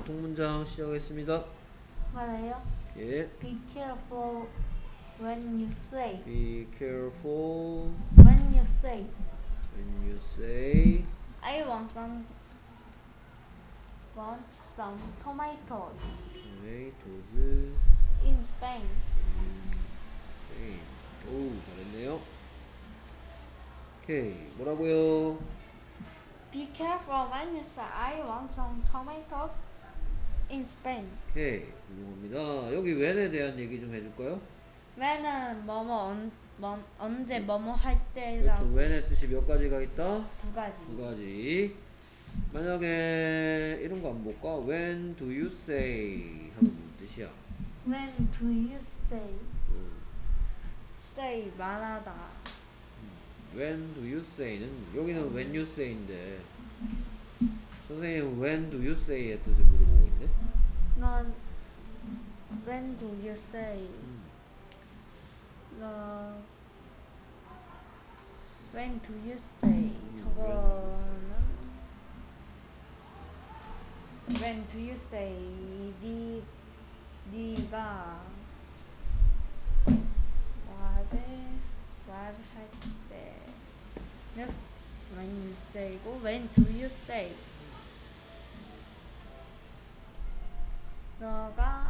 통문장 시작하겠습니다. 맞아요? 예. Be careful when you say. Be careful When you say. when you say I want some tomatoes tomatoes in Spain. Spain. 오, 잘했네요. 오케이. 뭐라고요? Be careful when you say I want some tomatoes in Spain. 오케이. 훌륭합니다. 여기 when에 대한 얘기 좀 해줄까요? when은 언제 뭐뭐 할 그렇죠. 때라고. when의 뜻이 몇 가지가 있다? 두 가지. 두 가지. 만약에 이런 거 안 볼까? When do you say 하면 무슨 뜻이야? When do you say? say 말하다. When do you say는 여기는 when you say인데 선생님 when do you say의 뜻을 물어보고 있네? 넌 when do you say? 너 when do you say? 저거는 when do you say? 네가 말할 때는 when you say고 when do you say? 너가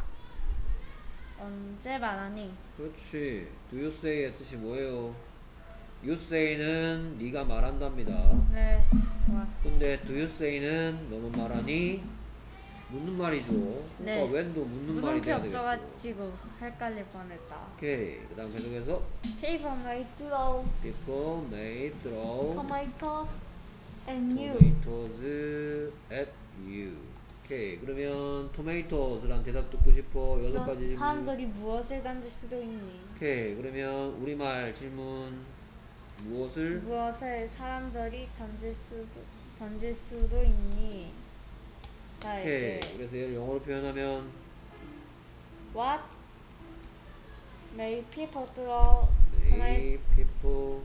언제 말하니? 그렇지. Do you say의 뜻이 뭐예요? You say는 네가 말한답니다. 네. 근데 do you say는 너는 말하니? 묻는 말이죠. 그러니까 네. when도 묻는 말이 물음표 돼야 되겠죠. 없어가지고 헷갈릴 뻔했다. 오케이. 그 다음 계속해서 People may throw People may throw tomatoes and you. tomatoes at you. 오케이. 그러면 tomatos란 대답 듣고 싶어. 여섯 너 가지 질문. 사람들이 무엇을 던질 수도 있니? 오케이. 그러면 우리말 질문 무엇을? 무엇을 사람들이 던질 수도 있니? 오케이. 나에게. 그래서 얘를 영어로 표현하면 What may people throw may tomatoes people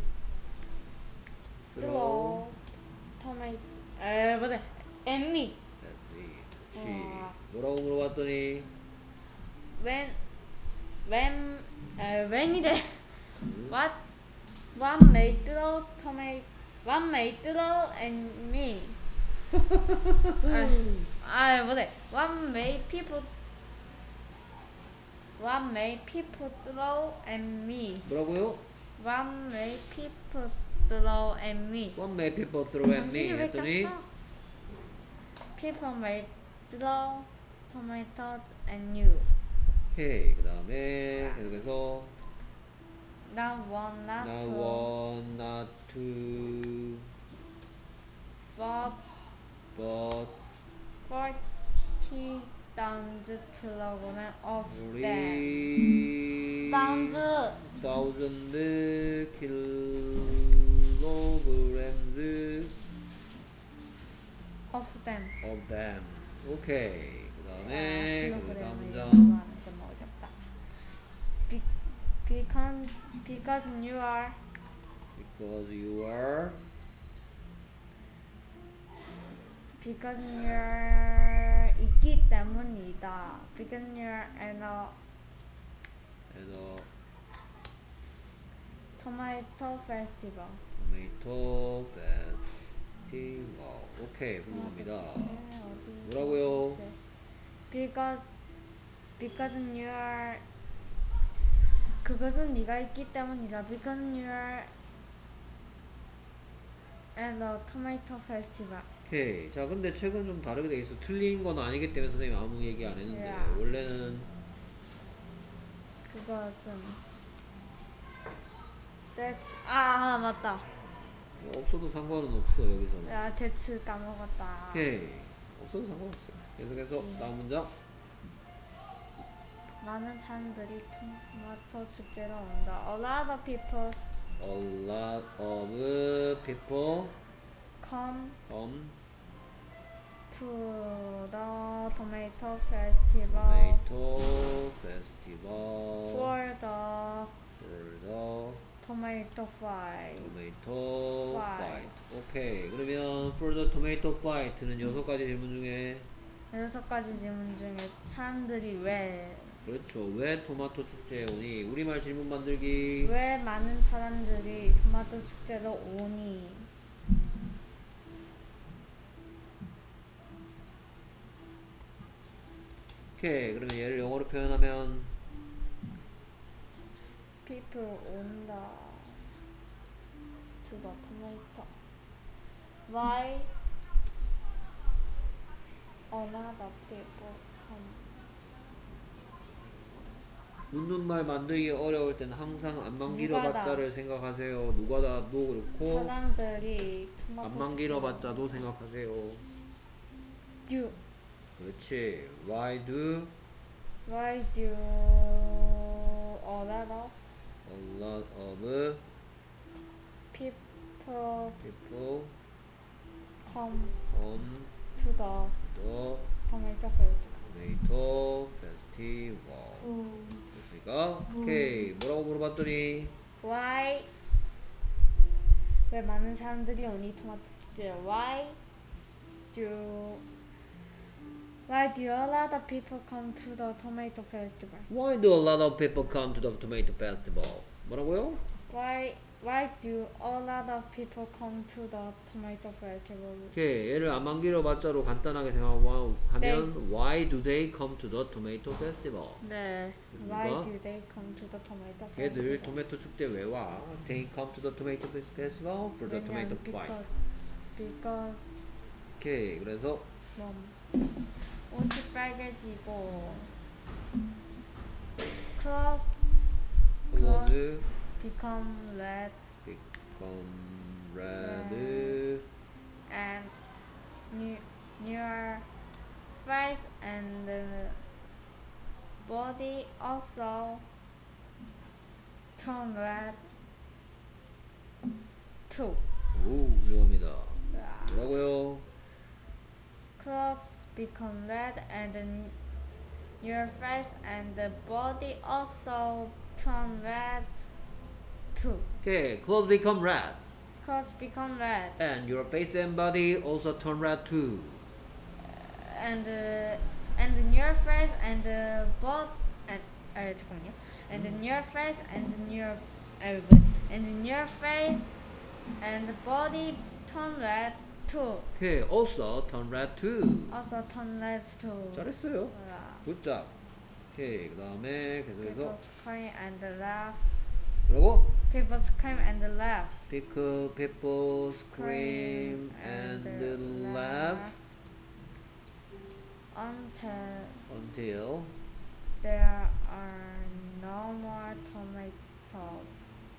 throw 뭐래? at me. at me. 그렇지. 뭐라고 물어봤더니 when이래. What may throw at me? 뭐래? What may people throw at me? 뭐라고요? What may people throw at me? What may people throw at me? 정신이 왜 했더니 꼈어? People may throw tomatoes at you. 오케이. 그 다음에 계속해서 Not one, not not two, one, not two, but but 40,000 kilograms of them. 3,000 kilograms Of them. of them. 오케이. 그 다음에 그 다음 문장. Because you are Because you are 있기 때문이다. Because you're at a at a tomato festival. tomato festival. 오케이. 훌륭합니다. 뭐라고요? Because you're 그것은 네가 있기 때문이다. Because you're at a tomato festival. 오케이. 자, 근데 책은 좀 다르게 돼 있어. 틀린 건 아니기 때문에 선생님 아무 얘기 안 했는데 Yeah. 원래는 그것은 맞다. 없어도 상관은 없어 여기서는. 야, that's 까먹었다. 오케이. 없어도 상관없어. 계속해서 다음 문장. 많은 사람들이 토마토 축제로 온다. A lot of people A lot of people come come to the tomato festival tomato festival for the for the tomato fight. tomato Fight. fight. 오케이. 그러면 for the tomato fight는 여섯 가지 질문 중에 6가지 질문 중에 사람들이 왜 그렇죠. 왜 토마토 축제에 오니? 우리말 질문 만들기. 많은 사람들이 토마토 축제로 오니? 오케이. 그러면 얘를 영어로 표현하면 People 온다 to the tomato. Why a lot of people come? 묻는 말 만들기 어려울 때는 항상 안만 누가다. 길어봤자를 생각하세요. 누가다도 그렇고 사람들이 토마토 안만 길어봤자도 생각하세요. do 그렇지. Why do Why do a lot of a lot of people people come come to the the tomato festival? tomato festival? 됐습니까? 오케이. 뭐라고 물어봤더니 Why 왜 많은 사람들이 오니 토마토 축제에? Why do a lot of people come to the tomato festival? Why do a lot of people come to the tomato festival? 뭐라고요? Why do a lot of people come to the tomato festival? 오케이. 얘를 안만 길어봤자로 간단하게 생각하면 Why do they come to the tomato festival? 네. 됐습니까? Why do they come to the tomato festival? 걔들 토마토 축제 왜 와? They come to the tomato festival for the tomato fight. Because 오케이. 그래서 옷이 빨개지고 clothes clothes become red become red and your face and body also turn red too. 오, 훌륭합니다. 뭐라고요? Clothes become red and your face and the body also turn red too. 오케이. Clothes become red Clothes become red and your face and body also turn red too. and your face and the 잠깐만요. And your face and your and your face and the body turn red too. 오케이. Also turn red too. Also turn red too. 잘했어요. 굿잡. 오케이. 그 다음에 계속해서 People scream and laugh. 뭐라고? People scream and laugh. People scream and laugh until there are no more tomatoes.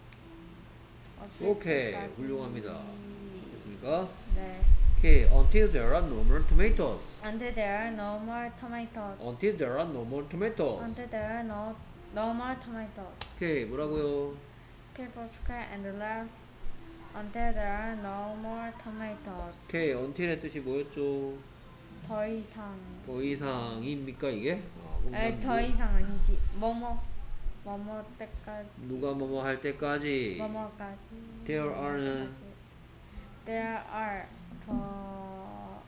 오케이. 어쨌든까지. 훌륭합니다. 됐습니까? 네. 오케이. Until there are no more tomatoes. Until there are no more tomatoes. Until there are no more tomatoes. Until there are no more tomatoes. 오케이. 뭐라고요? People scream and laugh until there are no more tomatoes. 오케이. until의 뜻이 뭐였죠? 더 이상. 더 이상입니까 이게? 그럼 아니 난 더 이상 아니지. 뭐뭐 때까지. 누가 뭐뭐 할 때까지. 뭐뭐까지. There are는 There are 더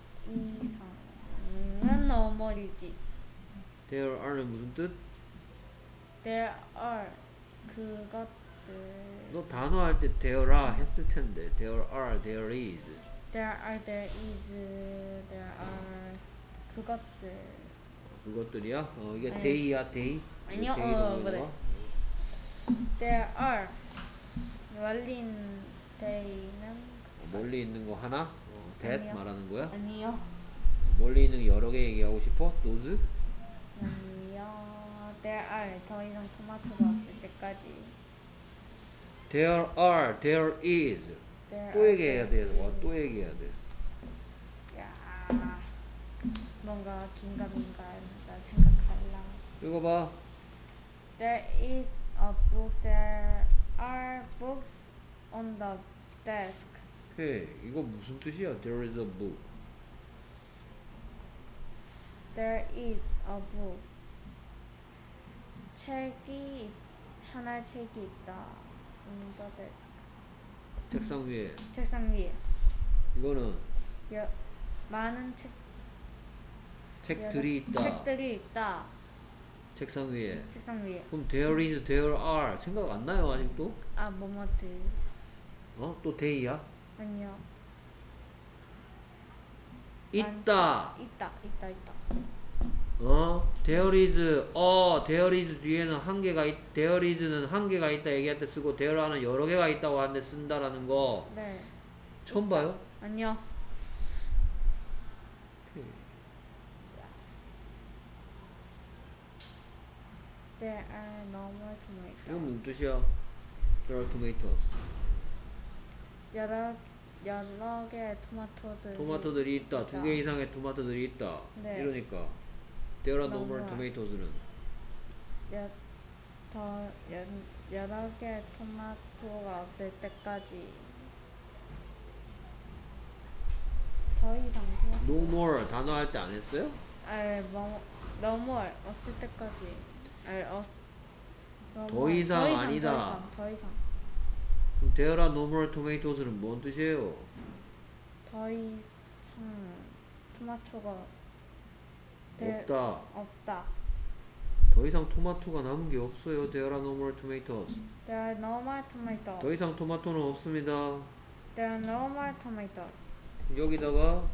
이상은 no more이지. There are는 무슨 뜻? There are 그것들. 너 단어 할 때 there are 했을 텐데. There are, there is. There are, there is, there are 그것들. 그것들이야? 이게 네. day야, day? 아니요, day 정도인 그래. 거? There are 열린 데이는 멀리 있는 거 하나? that 아니요. 말하는 거야? 아니요. 멀리 있는 여러 개 얘기하고 싶어? those? 아니요. There are 더 이상 토마토가 없을 때까지. There are, there is. There 또 are, 얘기해야 돼. there 와, is. 또 얘기해야 돼. 야, 뭔가 긴가민가하다 생각할라. 읽어봐. There is a book. There are books on the desk. 오케이. 이거 무슨 뜻이야? There is a book. There is a book. 하나의 책이 있다. On the desk. 책상 위에. 책상 위에. 이거는 많은 책. 책들이 있다. 책들이 있다. 책상 위에. 책상 위에. 그럼 there is, there are 생각 안 나요 아직도? 아, 뭐뭐들. 어? 또 they야? 아니요. 있다. 있다. 어? there is, there is 뒤에는 한 개가 there is는 한 개가 있다 얘기할 때 쓰고 there are는 여러 개가 있다고 하는데 쓴다라는 거 네. 처음 봐요? 아니요. There are no more tomatoes. 이건 무슨 뜻이야? There are tomatoes. 여러 개의 토마토들이 있다. 두 개 이상의 토마토들이 있다. 네. 이러니까 there are no No more more. tomatos는 여러 개의 토마토가 없을 때까지 더 이상 no more 단어 할 때 안 했어요? no more 없을 때까지 더 이상 아니다. 더 이상 그럼 there are no more tomatos는 뭔 뜻이에요? 더 이상 토마토가 없다. 더 이상 토마토가 남은 게 없어요. There are no more tomatoes. There are no more tomatoes. 더 이상 토마토는 없습니다. There are no more tomatoes. 여기다가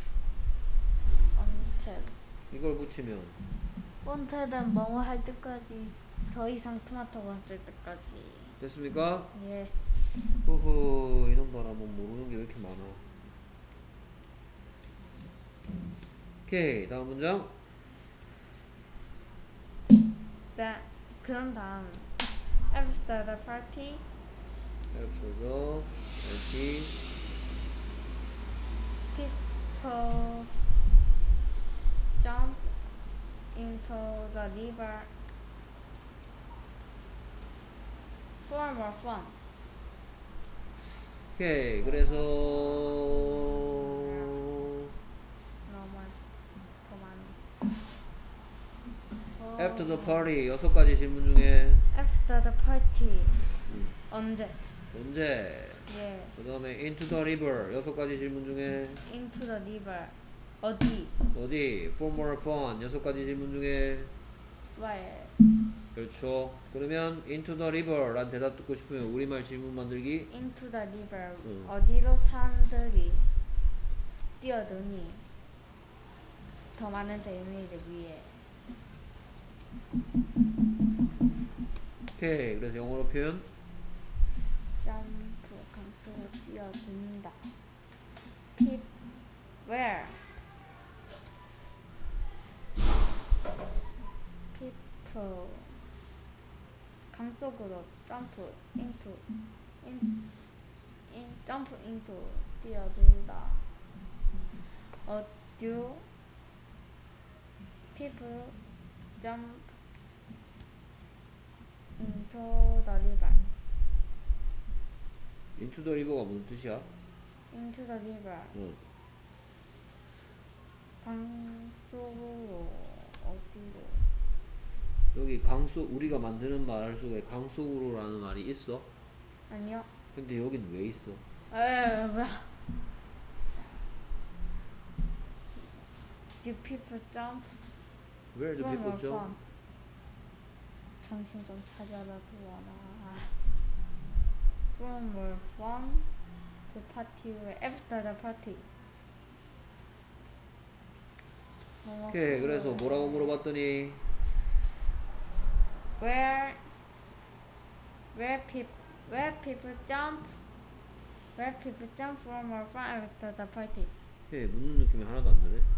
Until. 이걸 붙이면 until은 뭐뭐 할 때까지 더 이상 토마토가 없을 때까지. 됐습니까? 예. 호호 이놈 봐라 뭐 모르는 게 왜 이렇게 많아. 오케이 다음 문장. 그런 다음 after the party After the party people jump into the river for more fun. 오케이 그래서 너무 더 많이. After the party 6가지 질문 중에 After the party 언제? 언제 예. 그 다음에 into the river 6가지 질문 중에 Into the river 어디? 어디 for more fun 6가지 질문 중에 Where? 그렇죠. 그러면 into the river 란 대답 듣고 싶으면 우리말 질문 만들기 Into the river 응. 어디로 사람들이 뛰어드니 더 많은 재미를 위해. 오케이 그래서 영어로 표현 점프 강수로 뛰어든다. Where? People 강 속으로 점프 into 점프 into 뛰어들다. Do people jump into the river? into the river가 무슨 뜻이야? Into the river. 응. 강 속으로 어디로? 여기 강속 우리가 만드는 말 속에 강속으로라는 말이 있어? 아니요. 근데 여긴 왜 있어? 뭐야? Do people jump? Where do from people or jump? from? 정신 좀 차려라 부어라. From or from? 그 파티 후에 after the party. 오케이 그래서 뭐라고 물어봤더니 Where people jump from or from after the party. 예, 묻는 느낌이 하나도 안 드네.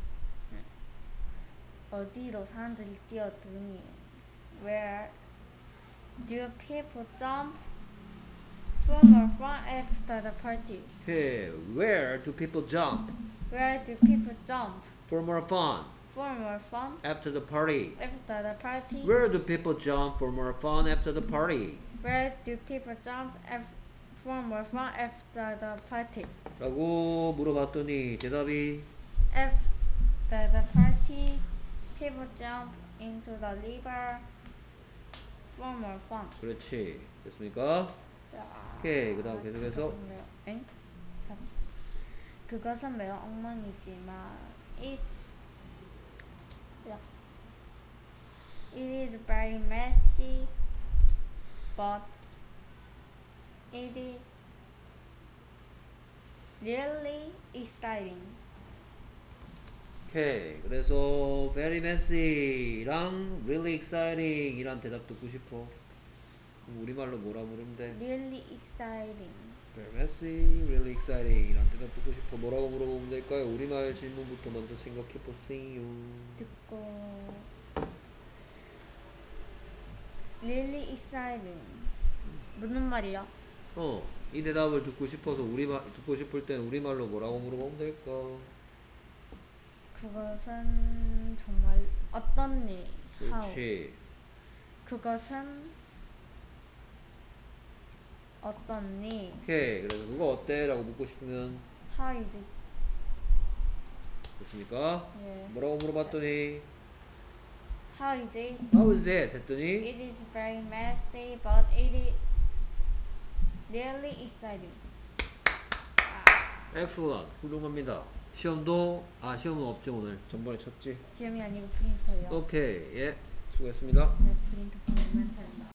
어디로 사람들이 뛰어드니? Where do people jump from or from after the party? 예, where do people jump Where do people jump for more fun for more fun after the party? after the party? Where do people jump for more fun after the party? Where do people jump for more fun after the party? 라고 물어봤더니 대답이 After the party, people jump into the river for more fun. 그렇지. 됐습니까? 오케이. 그 다음 계속해서 그것은 매우 엉망이지만 it's is very messy, but it is really exciting. 오케이. 그래서 very messy랑 really exciting 이란 대답 듣고 싶어. 그럼 우리말로 뭐라 부르면 돼? Really exciting. very messy, really exciting 이란 대답 듣고 싶어. 뭐라고 물어보면 될까요? 우리말 질문부터 먼저 생각해 보세요. 듣고 really exciting. 무슨 말이야? 이 대답을 듣고 싶어서 듣고 싶을 땐 우리말로 뭐라고 물어보면 될까? 그것은 정말 어떤 일? How? 그렇지. 그것은 어떤 일? 오케이. 그래서 그거 어때? 라고 묻고 싶으면 How is it? 됐습니까? 예. 뭐라고 물어봤더니 How is it? How is it? 했더니 It is very messy, but it is really exciting. excellent. 훌륭합니다. 시험은 없죠 오늘. 전번에 쳤지? 시험이 아니고 프린터요. 오케이. 예. 수고했습니다. 네, 프린터 보내면 된다.